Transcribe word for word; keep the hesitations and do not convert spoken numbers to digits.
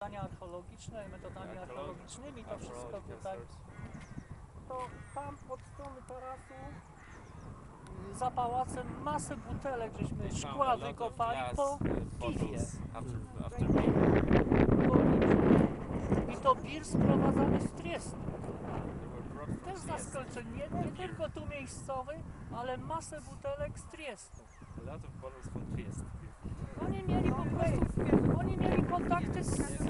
Badania archeologiczne, metodami archeologicznymi, to wszystko tutaj. To tam od strony tarasu za pałacem masę butelek żeśmy szkła wykopali po piwie. I to bir sprowadzany z Triestu. Też zaskoczenie, nie, nie tylko tu miejscowy, ale masę butelek z Triestu. Oni mieli po prostu, oni mieli kontakty z